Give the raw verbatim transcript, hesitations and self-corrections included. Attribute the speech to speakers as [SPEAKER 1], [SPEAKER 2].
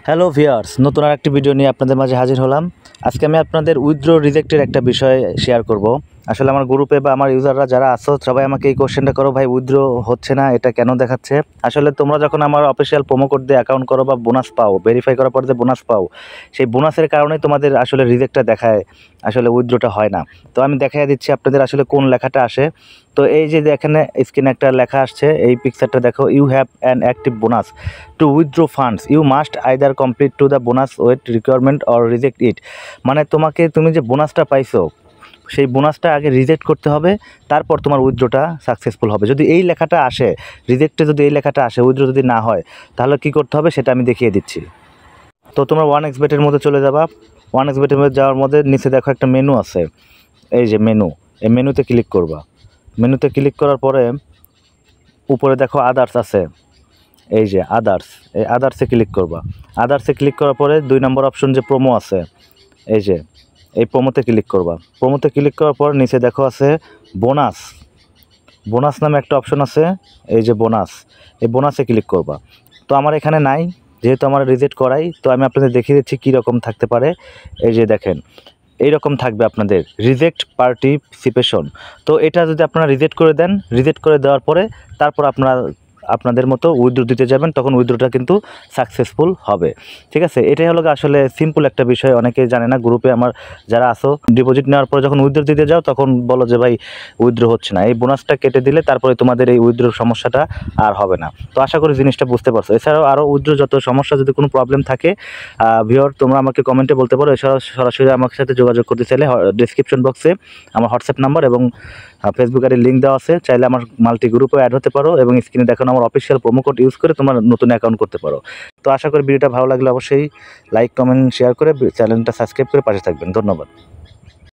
[SPEAKER 1] Hello viewers, নতুন আরেকটি video নিয়ে আপনাদের মাঝে হাজির হলাম। আজকে আমি আপনাদের উইথড্র রিজেক্টের একটা বিষয় শেয়ার করব। আসলে আমার গ্রুপে বা আমার ইউজাররা যারা আছো সবাই আমাকে এই কোশ্চেনটা করো, ভাই উইথড্র হচ্ছে না, এটা কেন দেখাচ্ছে? আসলে তোমরা যখন আমার অফিসিয়াল প্রোমো কোড দিয়ে অ্যাকাউন্ট করো বা বোনাস পাও, ভেরিফাই করার পর যে বোনাস পাও, সেই বোনাসের কারণেই তোমাদের আসলে রিজেক্টটা দেখায়, আসলে উইথড্রটা হয় না। তো আমি দেখাই দিচ্ছি আপনাদের আসলে কোন লেখাটা আসে। তো এই যে এখানে স্ক্রিনে একটা লেখা আসছে, এই পিকচারটা দেখো, you have an active bonus to withdraw funds, you must either complete to the bonus wait requirement or reject it. মানে তোমাকে তুমি যে বোনাসটা পাইছো সেই বোনাসটা আগে রিজেক্ট করতে হবে, তারপর তোমার উইথড্রটা সাকসেসফুল হবে। যদি এই লেখাটা আসে রিজেক্টে, যদি এই লেখাটা আসে, উইথড্র যদি না হয়, তাহলে কী করতে হবে সেটা আমি দেখিয়ে দিচ্ছি। তো তোমরা ওয়ান এক্স বেটের মধ্যে চলে যাবা। ওয়ান এক্স বেটের মধ্যে যাওয়ার মধ্যে নিচে দেখো একটা মেনু আছে, এই যে মেনু, এই মেনুতে ক্লিক করবা। মেনুতে ক্লিক করার পরে উপরে দেখো আদার্স আছে, এই যে আদার্স, এই আদার্সে ক্লিক করবা। আদার্সে ক্লিক করার পরে দুই নম্বর অপশন যে প্রোমো আছে, এই যে এই প্রোমোতে ক্লিক করবা। প্রোমোতে ক্লিক করার পর নিচে দেখো আছে বোনাস, বোনাস নামে একটা অপশন আছে, এই যে বোনাস, এই বোনাসে ক্লিক করবা। তো আমার এখানে নাই, যেহেতু আমার রিজেক্ট করাই, তো আমি আপনাদের দেখিয়ে দিচ্ছি কীরকম থাকতে পারে। এই যে দেখেন, এইরকম থাকবে আপনাদের রিজেক্ট পার্টিসিপেশন। তো এটা যদি আপনারা রিজেক্ট করে দেন, রিজেক্ট করে দেওয়ার পরে তারপর আপনারা আপনাদের মতো উইথড্র দিতে যাবেন, তখন উইথড্রটা কিন্তু সাকসেসফুল হবে। ঠিক আছে, এটাই হলো আসলে সিম্পল একটা বিষয়, অনেকেই জানে না। গ্রুপে আমার যারা আসো, ডিপোজিট নেওয়ার পরে যখন উইথড্র দিতে যাও তখন বলো যে ভাই উইথড্র হচ্ছে না। এই বোনাসটা কেটে দিলে তারপরে তোমাদের এই উইথড্রোর সমস্যাটা আর হবে না। তো আশা করি জিনিসটা বুঝতে পারছো। এছাড়াও আরও উইথড্র যত সমস্যা, যদি কোনো প্রবলেম থাকে ভিউয়ার, তোমরা আমাকে কমেন্টে বলতে পারো। এছাড়াও সরাসরি আমার সাথে যোগাযোগ করতে চাইলে ডিসক্রিপশন বক্সে আমার হোয়াটসঅ্যাপ নাম্বার এবং ফেসবুক আইডির লিঙ্ক দেওয়া আছে, চাইলে আমার মাল্টি গ্রুপে অ্যাড হতে পারো এবং স্ক্রিনে দেখানো আমার অফিসিয়াল প্রোমো কোড ইউজ করে তোমার নতুন অ্যাকাউন্ট করতে পারো। তো আশা করি ভিডিওটা ভালো লাগলে অবশ্যই লাইক, কমেন্ট, শেয়ার করে চ্যানেলটা সাবস্ক্রাইব করে পাশে থাকবেন। ধন্যবাদ।